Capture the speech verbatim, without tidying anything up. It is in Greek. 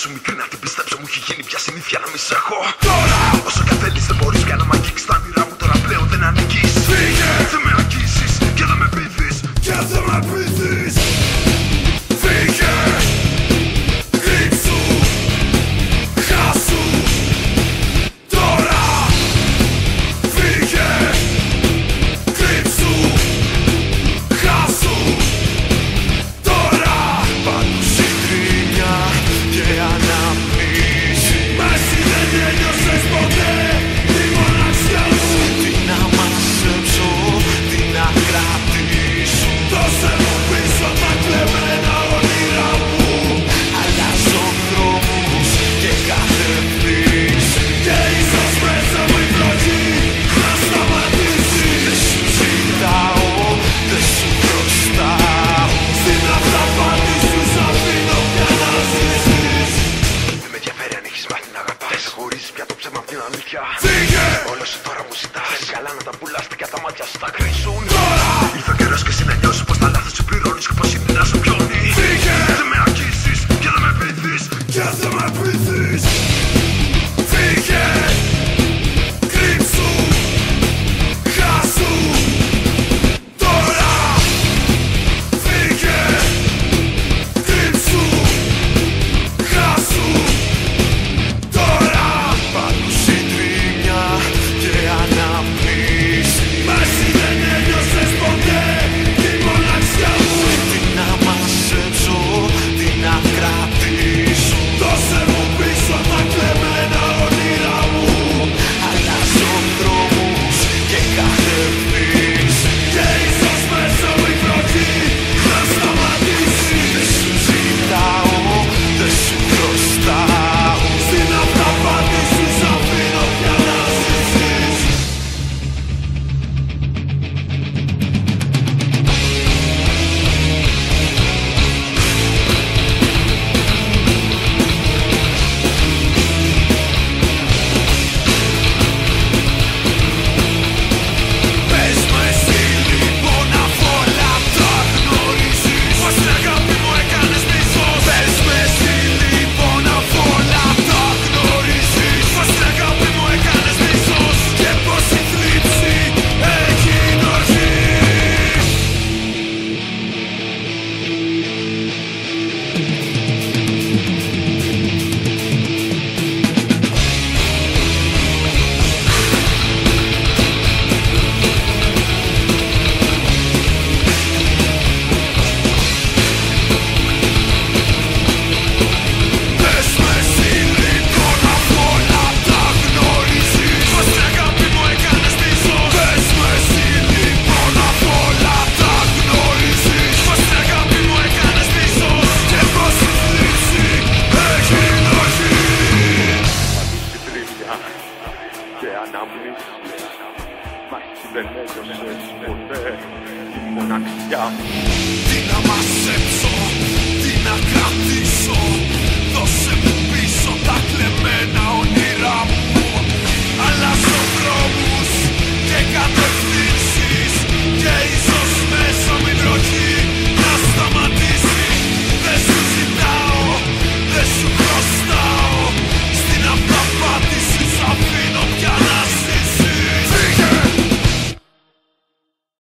σου μικρή να την πιστέψω, μου έχει γίνει πια συνήθεια να μη σε έχω. Τώρα, όσο κι αν θέλεις δεν μπορείς πια να μ' αγγίξεις. Τα όνειρά μου τώρα πλέον δεν ανήκεις. Φύγε, δεν με αγγίσεις και δεν με πείθεις. Και δεν με πείθεις. Φύγε, κρύψου, χάσου. Τώρα, φύγε, κρύψου, χάσου. Τώρα, πάνω συντρίμια και αναμνήσεις. Μα εσύ δεν ένιωσες ποτέ τη μοναξιά μου. Τι να μαζέψω, τι να κρατήσω. Δώσε μου πίσω τα κλεμμένα όνειρά μου. Αλλάζω δρόμους και κατευθύνσεις. Και ίσως μέσα μου η βροχή να σταματήσει. Δεν σου ζητάω, δεν σου χρωστάω. Στην αυταπάτη σου σ' αφήνω πια να ζήσεις. Δεν με ενδιαφέρει αν έχεις μάθει να αγαπάς. Δεν σε χωρίζεις πια το ψέμα απ' την αλήθεια. Φύγε! Όλο σου τώρα μου ζητάς. Θες καλά να τα πουλάς και τα μάτια σου τα κρίσουν. Τώρα! Ήρθε ο καιρός και εσύ να νιώσεις πως τα λάθη σου πληρώνεις και πως είναι να σου πιώνει. Φύγε! Δεν με αγγίσεις και δεν με πείθεις. Και δεν με πείθεις. Φύγε! Κρύψου! Χάσου! Τώρα! Φύγε! Κρύψου! Χάσου! Τώρα! Πάνω συντρίμια και αναμνήσεις. Μα εσύ δεν ένιωσες ποτέ τη μοναξιά μου. Τι να μαζέψω, τι να κρατήσω. Δώσε μου πίσω τα κλεμμένα όνειρά μου. Αλλάζω δρόμους και κατευθύνσεις. Και ίσως μέσα μου η βροχή να σταματήσει. Δεν σου ζητάω, δεν σου χρωστάω. Στην αυταπάτη σου σ' αφήνω πια να ζήσεις. Πες μου εσύ λοιπόν απ' όλα τα γνωρίζεις. Πως την αγάπη μου έκανες μίσος. Πες μου εσύ λοιπόν απ' όλα τα γνωρίζεις. Πως την αγάπη μου έκανες μίσος. Και πως η θλίψη έχει νορφή. Πες μου εσύ λοιπόν απ' όλα τα γνωρίζεις. Πως την αγάπη μου έκανες μίσος. Πες μου εσύ λοιπόν απ' όλα τα γνωρίζεις. Πως την αγάπη μου έκανες μίσος. Και πως η θλίψη έχει νορφή. Συντρίμια και αναμνήσεις. Μα εσύ δεν ένιωσες ποτέ τη μοναξιά μου. Τι να μας